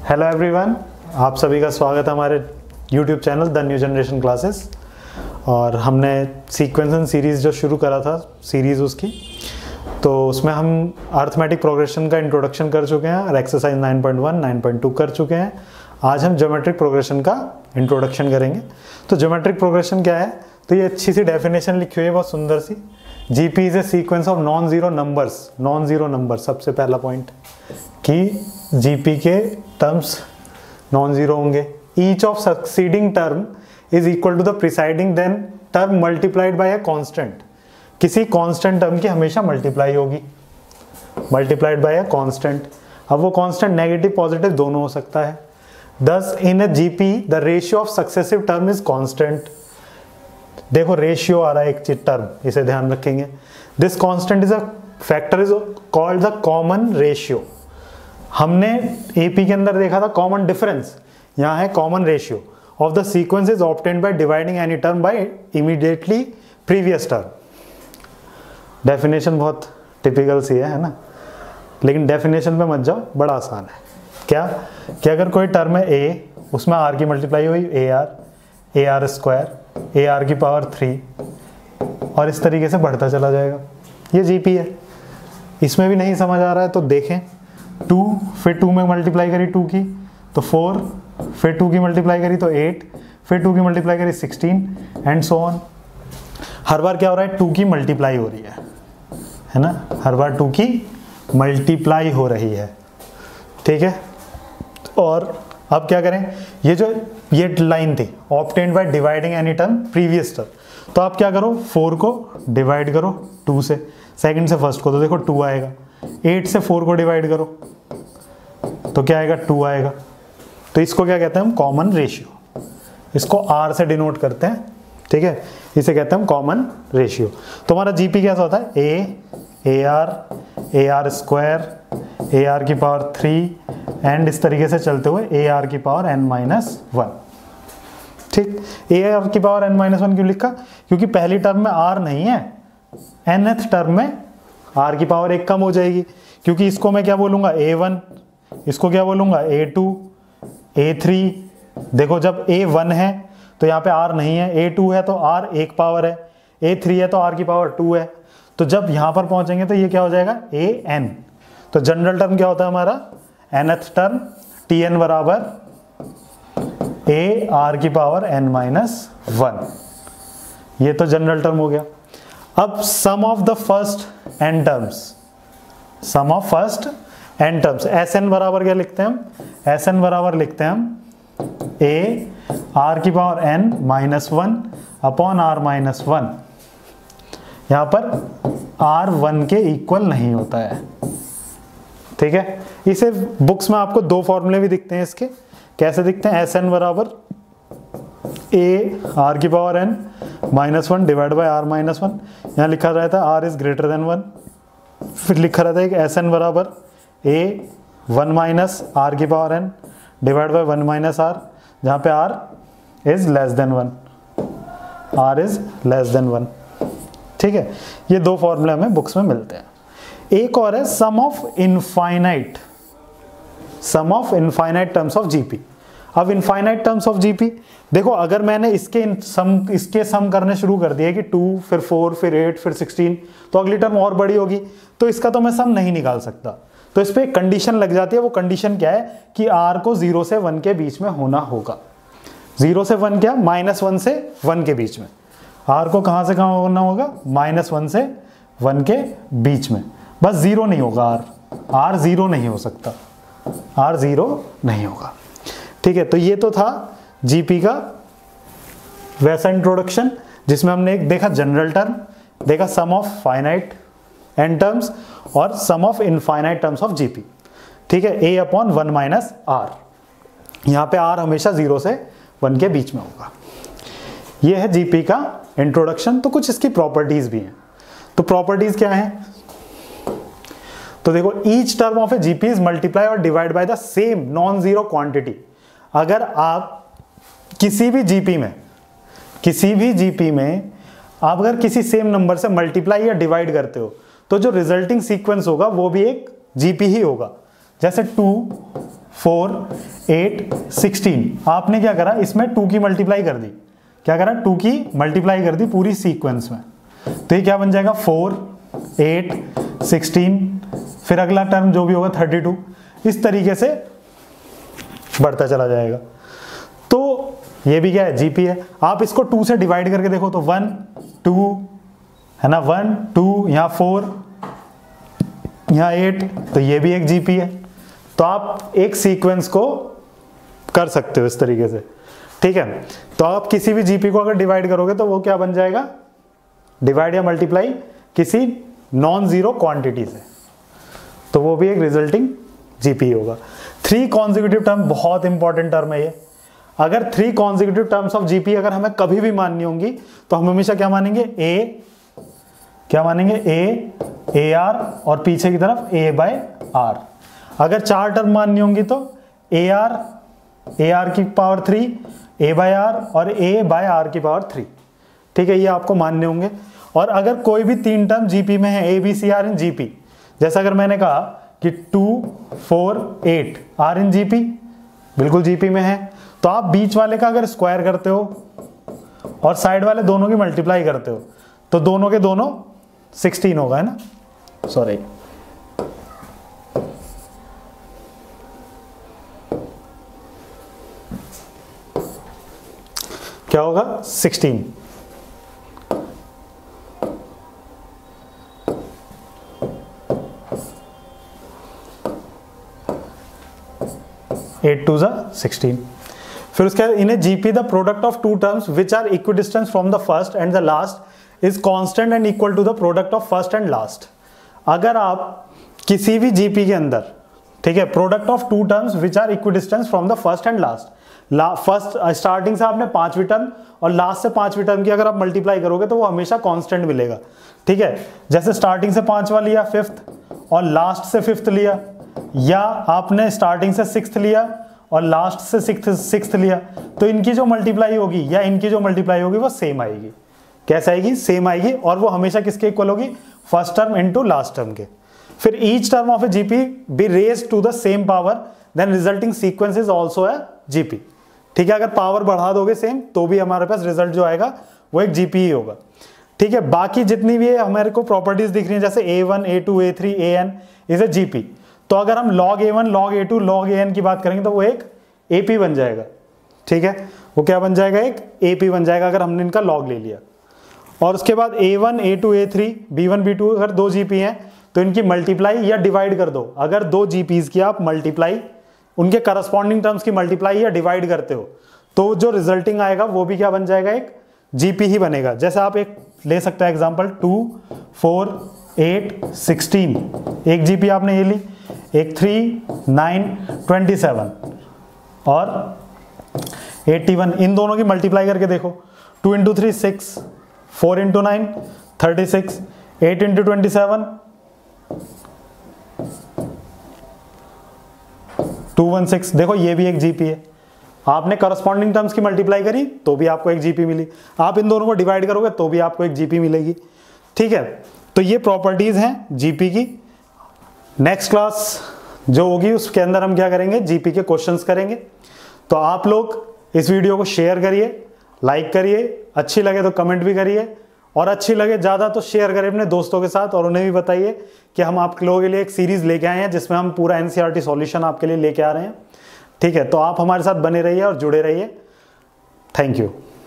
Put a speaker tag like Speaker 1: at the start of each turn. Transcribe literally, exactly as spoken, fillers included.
Speaker 1: Hello everyone, आप सभी का स्वागत है हमारे YouTube channel the new generation classes. और हमने सीक्वेंस एंड सीरीज़ जो शुरू करा था सीरीज़ उसकी, तो उसमें हम अर्थमेटिक प्रोग्रेशन का इंट्रोडक्शन कर चुके हैं और exercise nine point one, nine point two कर चुके हैं। आज हम ज्योमेट्रिक प्रोग्रेशन का इंट्रोडक्शन करेंगे। तो ज्योमेट्रिक प्रोग्रेशन क्या है, तो ये अच्छी सी डेफिनेशन लिखी हुई है, बहुत सुंदर सी। GP is a sequence of non zero numbers. Non zero number सबसे पहला पॉइंट कि जीपी के टर्म्स नॉन जीरो होंगे। Each of succeeding term is equal to the preceding then term multiplied by a constant. किसी constant term की हमेशा multiply होगी, multiplied by a constant. अब वो कांस्टेंट नेगेटिव पॉजिटिव दोनों हो सकता है। Thus in a GP the ratio of successive term is constant. देखो रेशियो आ रहा है एक टर्म, इसे ध्यान रखेंगे। This constant is a factor is called the common ratio. हमने एपी के अंदर देखा था कॉमन डिफरेंस, यहाँ है common ratio of the sequence is obtained by dividing any term by immediately previous term. Definition बहुत टिपिकल सी है, है ना, लेकिन डेफिनेशन पे मत जाओ, बड़ा आसान है। क्या कि अगर कोई टर्म है ए, उसमें आर की मल्टीप्लाई हुई a r, a r square, a r की पावर थ्री, और इस तरीके से बढ़ता चला जाएगा। ये जीपी है। इसमें भी नहीं समझ आ रहा है तो देखें, टू फिर टू में मल्टीप्लाई करी टू की तो फोर, फिर टू की मल्टीप्लाई करी तो एट, फिर टू की मल्टीप्लाई करी सिक्सटीन एंड सो ऑन। हर बार क्या हो रहा है, टू की मल्टीप्लाई हो रही है, है ना, हर बार टू की मल्टीप्लाई हो रही है, ठीक है। और अब क्या करें, ये जो ये लाइन थी obtained by dividing any term previous term, तो आप क्या करो, फोर को डिवाइड करो टू से, सेकंड से फर्स्ट को, तो देखो टू आएगा। एट से फोर को डिवाइड करो तो क्या आएगा, टू आएगा। तो इसको क्या कहते हैं हम, कॉमन रेशियो। इसको आर से डिनोट करते हैं, ठीक है, इसे कहते हैं हम कॉमन रेशियो। तो हमारा जीपी कैसा होता है, a, a r, a r square, a r की पावर थ्री एंड इस तरीके से चलते हुए ए आर की पावर एन माइनस वन। ठीक, ए आर की पावर एन माइनस वन क्यों लिखा, क्योंकि पहली टर्म में आर नहीं है, एनथ टर्म में आर की पावर एक कम हो जाएगी, क्योंकि इसको मैं क्या बोलूंगा, ए वन, इसको क्या बोलूंगा, ए टू, ए थ्री। देखो जब ए वन है तो यहाँ पे आर नहीं है, ए टू है तो आर एक पावर है, ए थ्री है तो आर की पावर टू है। तो जब यहाँ पर पहुंचेंगे तो ये क्या हो जाएगा, ए एन। तो जनरल टर्म क्या होता है हमारा, एनथ टर्म, टी एन बराबर ए आर की पावर एन माइनस वन। ये तो जनरल टर्म हो गया। अब sum of the first n terms, sum of first n terms, s n बराबर क्या लिखते हैं हम, एस एन बराबर लिखते हैं हम ए आर की power n minus one upon r minus one. यहां पर आर वन के इक्वल नहीं होता है, ठीक है। इसे बुक्स में आपको दो फॉर्मूले भी दिखते हैं इसके, कैसे दिखते हैं, एस एन बराबर ए आर की power n minus one divide by r minus one. यहाँ लिखा रहता है r is greater than one. फिर लिखा रहता है कि एस एन बराबर ए वन माइनस आर की power n divide by one minus r, जहाँ पे r is less than one, r is less than one, ठीक है। ये दो फॉर्मूले हमें बुक्स में मिलते हैं। एक और है sum of infinite, sum of infinite terms of GP. अब इनफाइनाइट टर्म्स ऑफ जीपी, देखो अगर मैंने इसके सम इसके सम करने शुरू कर दिए कि टू फिर फोर फिर एट फिर सिक्सटीन, तो अगली टर्म और बड़ी होगी, तो इसका तो मैं सम नहीं निकाल सकता। तो इस पे एक कंडीशन लग जाती है। वो कंडीशन क्या है कि आर को जीरो से वन के बीच में होना होगा। जीरो से वन क्या, माइनस वन से वन के बीच में। आर को कहां से कहां होना होगा, माइनस वन से वन के बीच में, बस जीरो नहीं होगा। आर आर जीरो नहीं हो सकता, आर जीरो नहीं होगा, ठीक है। तो ये तो था जीपी का वैसा इंट्रोडक्शन, जिसमें हमने एक देखा जनरल टर्म, देखा sum of finite n terms और sum of infinite terms of GP, ठीक है। A upon one minus r, यहाँ पे आर हमेशा जीरो से वन के बीच में होगा। ये है जीपी का इंट्रोडक्शन। तो कुछ इसकी प्रॉपर्टीज भी हैं। तो प्रॉपर्टीज क्या हैं, तो देखो each term of a GP is multiply और divide by the same non zero quantity. अगर आप किसी भी जीपी में किसी भी जीपी में आप अगर किसी सेम नंबर से मल्टीप्लाई या डिवाइड करते हो, तो जो रिजल्टिंग सीक्वेंस होगा वो भी एक जीपी ही होगा। जैसे टू फोर, एट, सिक्सटीन। आपने क्या करा, इसमें टू की मल्टीप्लाई कर दी। क्या करा, टू की मल्टीप्लाई कर दी पूरी सीक्वेंस में। तो ये क्या बन जाएगा, फोर, एट, सिक्सटीन, फिर अगला टर्म जो भी होगा थर्टी टू। इस तरीके से बढ़ता चला जाएगा। तो ये भी क्या है, जीपी है। आप इसको टू से डिवाइड करके देखो तो वन, टू है ना, वन, टू, यहाँ फोर, यहाँ एट, तो ये भी एक जीपी है। तो आप एक सीक्वेंस को कर सकते हो इस तरीके से, ठीक है। तो आप किसी भी जीपी को अगर डिवाइड करोगे तो वो क्या बन जाएगा, डिवाइड या मल्टीप्लाई किसी नॉन जीरो क्वांटिटी से, तो वो भी एक रिजल्टिंग जीपी होगा। थ्री कॉन्जिक्यूटिव टर्म बहुत इंपॉर्टेंट टर्म है ये। अगर three consecutive terms of GP अगर हमें कभी भी माननी होंगी तो हम हमेशा क्या मानेंगे, ए, क्या मानेंगे, ए, ए आर, और पीछे की तरफ ए बाय आर। अगर चार टर्म माननी होंगी तो ए आर, ए आर की power three, a by r और ए बाय आर की पावर थ्री, ठीक है, ये आपको मानने होंगे। और अगर कोई भी तीन टर्म जीपी में है, a b c are in GP, जैसा अगर मैंने कहा कि two, four, eight are in GP, बिल्कुल जीपी में है, तो आप बीच वाले का अगर स्क्वायर करते हो और साइड वाले दोनों की मल्टीप्लाई करते हो तो दोनों के दोनों सिक्सटीन होगा, है ना, सॉरी, क्या होगा, सिक्सटीन। एट टू ज़ा सिक्सटीन। फिर उसके बाद in a GP the product of two terms which are equidistance from the first and the last is constant and equal to the product of first and last. अगर आप किसी भी GP के अंदर, ठीक है, product of two terms which are equidistance from the first and last, first starting से आपने पांचवी टर्म और लास्ट से पांचवी टर्म की अगर आप मल्टीप्लाई करोगे तो वो हमेशा कांस्टेंट मिलेगा, ठीक है। जैसे स्टार्टिंग से पांचवा लिया फिफ्थ और लास्ट से फिफ्थ लिया, या आपने स्टार्टिंग से सिक्स्थ लिया और लास्ट से सिक्स्थ सिक्स्थ लिया, तो इनकी जो मल्टीप्लाई होगी या इनकी जो मल्टीप्लाई होगी वो सेम आएगी। कैसे आएगी, सेम आएगी, और वो हमेशा किसके इक्वल होगी, first term into last term के। फिर each term of a GP be raised to the same power, then resulting sequence is also a GP, ठीक है। अगर पावर बढ़ा दोगे सेम तो भी हमारे पास रिजल्ट जो आएगा वो एक जीपी ही होगा, ठीक है। बाकी जितनी भी हमारे को प्रॉपर्टीज दिख रही है जैसे a one, a two, a three, a n is a GP, तो अगर हम log a one, log a two, log a n की बात करेंगे तो वो एक एपी बन जाएगा, ठीक है। वो क्या बन जाएगा, एक एपी बन जाएगा अगर हमने इनका log ले लिया। और उसके बाद a one, a two, a three, b one, b two अगर दो जीपी हैं तो इनकी मल्टीप्लाई या डिवाइड कर दो। अगर दो जीपीज की आप मल्टीप्लाई, उनके करस्पॉन्डिंग टर्म्स की मल्टीप्लाई या डिवाइड करते हो तो जो रिजल्टिंग आएगा वो भी क्या बन जाएगा, एक जीपी ही बनेगा। जैसे आप एक ले सकते हैं example, two, four, eight, sixteen, एक जीपी आपने ये ली, एक थ्री, नाइन, ट्वेंटी सेवन और एट्टी वन, इन दोनों की मल्टीप्लाई करके देखो, two into three six, four into nine thirty six, eight into twenty seven two one six. देखो ये भी एक जीपी है। आपने करस्पॉन्डिंग टर्म्स की मल्टीप्लाई करी तो भी आपको एक जीपी मिली, आप इन दोनों को डिवाइड करोगे तो भी आपको एक जीपी मिलेगी, ठीक है। तो ये प्रॉपर्टीज हैं जीपी की। नेक्स्ट क्लास जो होगी उसके अंदर हम क्या करेंगे, जीपी के क्वेश्चंस करेंगे। तो आप लोग इस वीडियो को शेयर करिए, लाइक करिए, अच्छी लगे तो कमेंट भी करिए, और अच्छी लगे ज़्यादा तो शेयर करें अपने दोस्तों के साथ, और उन्हें भी बताइए कि हम आप लोगों के लिए एक सीरीज़ लेके आए हैं जिसमें हम पूरा एनसीईआरटी सॉल्यूशन आपके लिए लेके आ रहे हैं, ठीक है। तो आप हमारे साथ बने रहिए और जुड़े रहिए। Thank you.